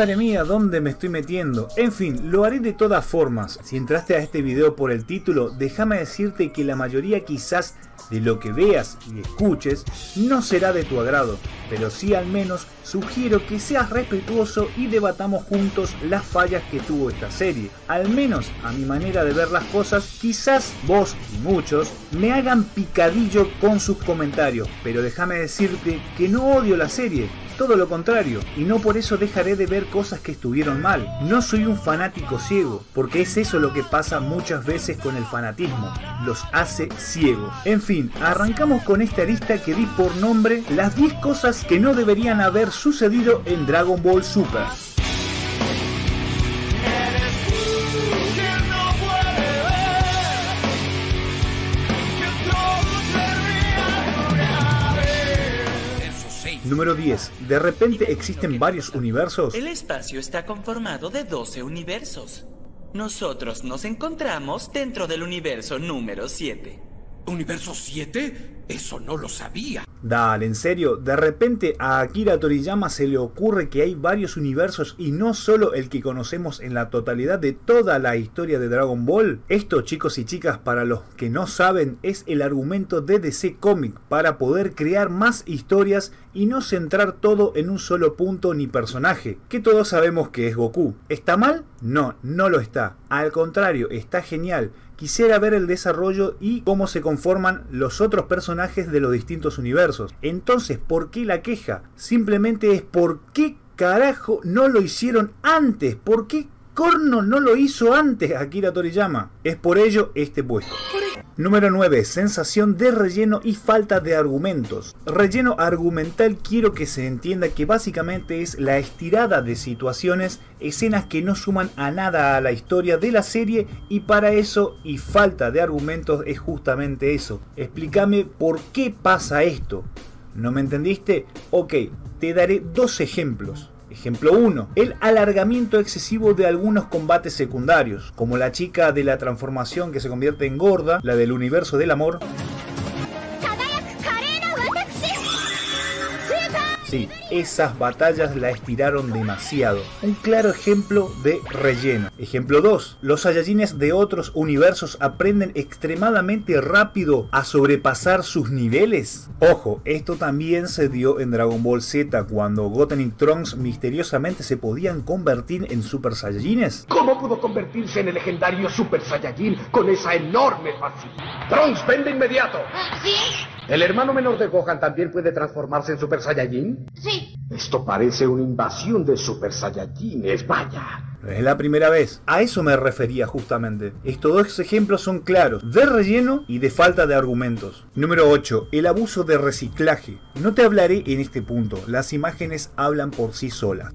Madre mía, ¿dónde me estoy metiendo? En fin, lo haré de todas formas. Si entraste a este video por el título, déjame decirte que la mayoría quizás de lo que veas y escuches no será de tu agrado, pero sí al menos sugiero que seas respetuoso y debatamos juntos las fallas que tuvo esta serie. Al menos a mi manera de ver las cosas, quizás vos y muchos me hagan picadillo con sus comentarios, pero déjame decirte que no odio la serie. Todo lo contrario, y no por eso dejaré de ver cosas que estuvieron mal. No soy un fanático ciego, porque es eso lo que pasa muchas veces con el fanatismo, los hace ciegos. En fin, arrancamos con esta lista que di por nombre las 10 cosas que no deberían haber sucedido en Dragon Ball Super. Número 10. ¿De repente existen varios universos? El espacio está conformado de 12 universos. Nosotros nos encontramos dentro del universo número 7. ¿Universo 7? Eso no lo sabía. Dale, en serio, de repente a Akira Toriyama se le ocurre que hay varios universos y no solo el que conocemos en la totalidad de toda la historia de Dragon Ball. Esto, chicos y chicas, para los que no saben, es el argumento de DC Comics para poder crear más historias y no centrar todo en un solo punto ni personaje, que todos sabemos que es Goku. ¿Está mal? No, no lo está. Al contrario, está genial. Quisiera ver el desarrollo y cómo se conforman los otros personajes de los distintos universos. Entonces, ¿por qué la queja? Simplemente es ¿por qué carajo no lo hicieron antes? ¿Por qué corno no lo hizo antes Akira Toriyama? Es por ello este puesto. Número 9. Sensación de relleno y falta de argumentos. Relleno argumental quiero que se entienda que básicamente es la estirada de situaciones, escenas que no suman a nada a la historia de la serie, y para eso y falta de argumentos es justamente eso. Explícame por qué pasa esto. ¿No me entendiste? Ok, te daré dos ejemplos. Ejemplo 1. El alargamiento excesivo de algunos combates secundarios, como la chica de la transformación que se convierte en gorda, la del universo del amor. Sí, esas batallas la estiraron demasiado. Un claro ejemplo de relleno. Ejemplo 2. Los Saiyajines de otros universos aprenden extremadamente rápido a sobrepasar sus niveles. Ojo, esto también se dio en Dragon Ball Z, cuando Goten y Trunks misteriosamente se podían convertir en Super Saiyajines. ¿Cómo pudo convertirse en el legendario Super Saiyajin con esa enorme facilidad? Trunks, ven de inmediato. ¿Sí? ¿El hermano menor de Gohan también puede transformarse en Super Saiyajin? Sí. Esto parece una invasión de Super Saiyajines, vaya. No es la primera vez. A eso me refería justamente. Estos dos ejemplos son claros, de relleno y de falta de argumentos. Número 8. El abuso de reciclaje. No te hablaré en este punto, las imágenes hablan por sí solas.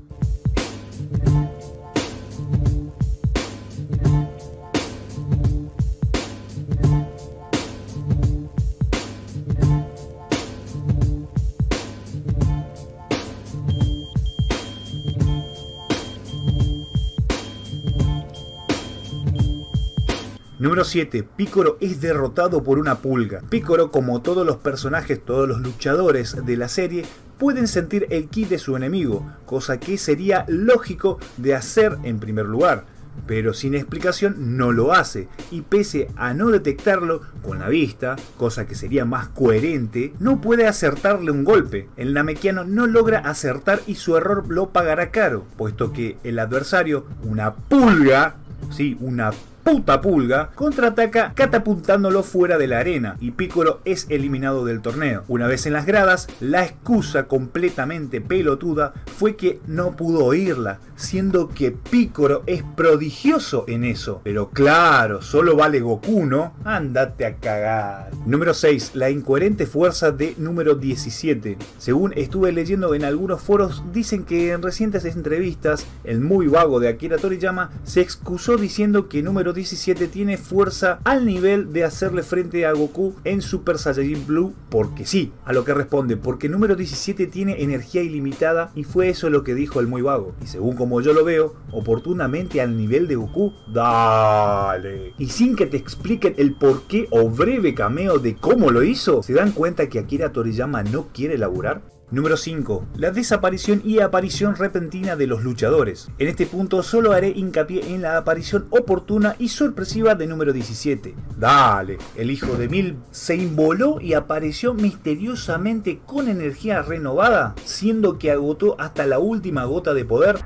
Número 7. Piccolo es derrotado por una pulga. Piccolo, como todos los personajes, todos los luchadores de la serie, pueden sentir el ki de su enemigo, cosa que sería lógico de hacer en primer lugar, pero sin explicación no lo hace, y pese a no detectarlo con la vista, cosa que sería más coherente, no puede acertarle un golpe. El namekiano no logra acertar y su error lo pagará caro, puesto que el adversario, una pulga, sí, una puta pulga, contraataca catapultándolo fuera de la arena y Piccolo es eliminado del torneo. Una vez en las gradas, la excusa completamente pelotuda fue que no pudo oírla, siendo que Piccolo es prodigioso en eso. Pero claro, solo vale Goku, ¿no? Ándate a cagar. Número 6. La incoherente fuerza de número 17. Según estuve leyendo en algunos foros, dicen que en recientes entrevistas, el muy vago de Akira Toriyama se excusó diciendo que número 17 tiene fuerza al nivel de hacerle frente a Goku en Super Saiyajin Blue porque sí, a lo que responde porque número 17 tiene energía ilimitada y fue eso lo que dijo el muy vago y según como yo lo veo, oportunamente al nivel de Goku. Dale. Y sin que te expliquen el porqué o breve cameo de cómo lo hizo, ¿se dan cuenta que Akira Toriyama no quiere laburar? Número 5. La desaparición y aparición repentina de los luchadores. En este punto solo haré hincapié en la aparición oportuna y sorpresiva de número 17. Dale, el hijo de Mil se involó y apareció misteriosamente con energía renovada, siendo que agotó hasta la última gota de poder.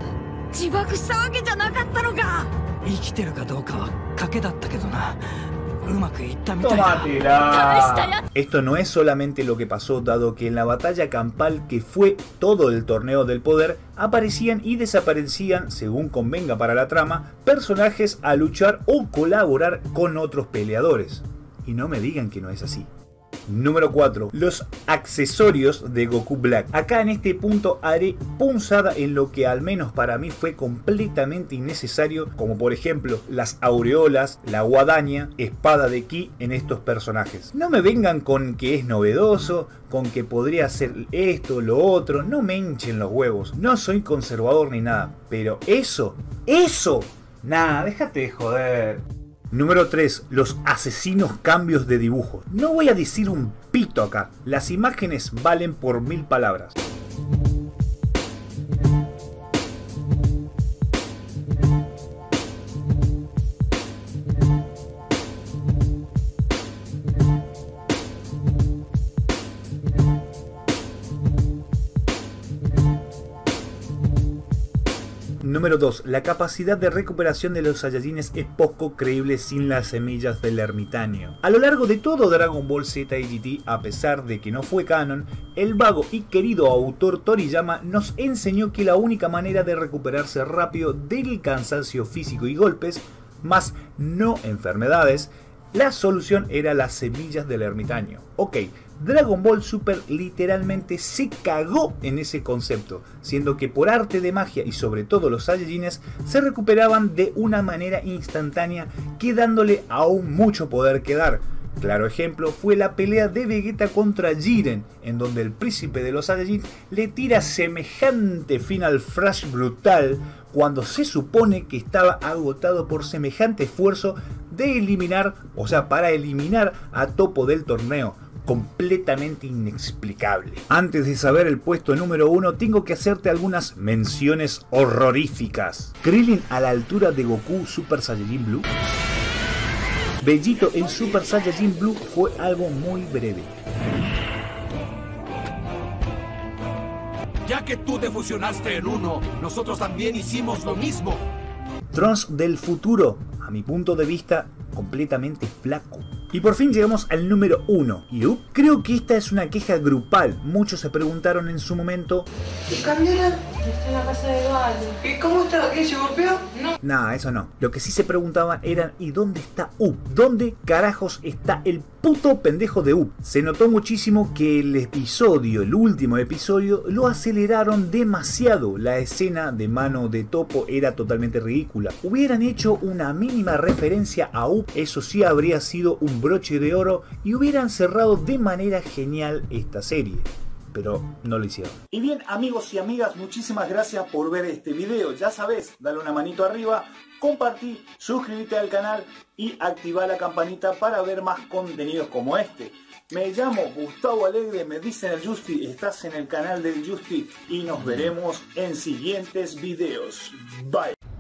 ¡Tómatela! Esto no es solamente lo que pasó, dado que en la batalla campal, que fue todo el torneo del poder, aparecían y desaparecían, según convenga para la trama, personajes a luchar o colaborar con otros peleadores. Y no me digan que no es así. Número 4. Los accesorios de Goku Black. Acá en este punto haré punzada en lo que al menos para mí fue completamente innecesario, como por ejemplo las aureolas, la guadaña, espada de ki en estos personajes. No me vengan con que es novedoso, con que podría ser esto, lo otro, no me hinchen los huevos. No soy conservador ni nada, pero eso, nada, déjate de joder. Número 3. Los asesinos cambios de dibujo. No voy a decir un pito acá. Las imágenes valen por 1000 palabras. Número 2. La capacidad de recuperación de los Saiyajines es poco creíble sin las semillas del ermitaño. A lo largo de todo Dragon Ball Z y GT, a pesar de que no fue canon, el vago y querido autor Toriyama nos enseñó que la única manera de recuperarse rápido del cansancio físico y golpes, más no enfermedades, la solución era las semillas del ermitaño. Ok, Dragon Ball Super literalmente se cagó en ese concepto, siendo que por arte de magia y sobre todo los Saiyajines se recuperaban de una manera instantánea, quedándole aún mucho poder que dar. Claro ejemplo fue la pelea de Vegeta contra Jiren, en donde el príncipe de los Saiyajin le tira semejante Final Flash brutal cuando se supone que estaba agotado por semejante esfuerzo de eliminar, o sea, para eliminar a Toppo del torneo. Completamente inexplicable. Antes de saber el puesto número 1, tengo que hacerte algunas menciones horroríficas. Krillin a la altura de Goku Super Saiyajin Blue. Vegito en Super Saiyajin Blue fue algo muy breve. Ya que tú te fusionaste en uno, nosotros también hicimos lo mismo. Trunks del futuro, a mi punto de vista, completamente flaco. Y por fin llegamos al número 1. ¿Y Up? Creo que esta es una queja grupal. Muchos se preguntaron en su momento: ¿y Candela? Está en la casa de Eduardo. ¿Y cómo está? ¿Qué se golpeó? No. Nah, eso no. Lo que sí se preguntaban eran: ¿y dónde está Up? ¿Dónde carajos está el puto pendejo de Up? Se notó muchísimo que el último episodio, lo aceleraron demasiado. La escena de mano de Toppo era totalmente ridícula. Hubieran hecho una mínima referencia a Up, eso sí habría sido un broche de oro y hubieran cerrado de manera genial esta serie. Pero no lo hicieron. Y bien, amigos y amigas, muchísimas gracias por ver este video. Ya sabes, dale una manito arriba, compartí, suscríbete al canal y activa la campanita para ver más contenidos como este. Me llamo Gustavo Alegre, me dicen el Justi, estás en el canal del Justi y nos veremos en siguientes videos. Bye.